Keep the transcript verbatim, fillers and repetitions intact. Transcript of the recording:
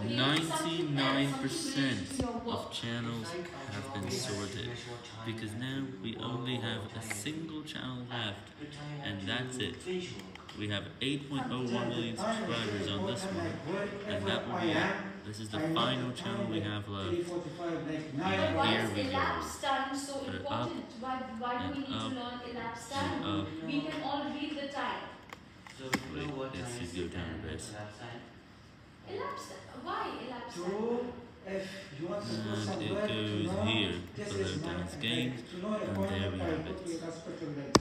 ninety-nine percent of channels have been sorted because now we only have a single channel left, and that's it. We have eight point zero one million subscribers on this one, and that will be it. This is the final channel we have left. And Why here is we go. elapsed time so Put it up important? Why, why do we need up to learn elapsed and time? up. We can all read the time. Wait, let's just go down a bit. Elapsed time. Why elapsed time? So, if you want to go And somewhere it goes to know, here, this below is my dance games, to know and about there we the have book it. with aspect of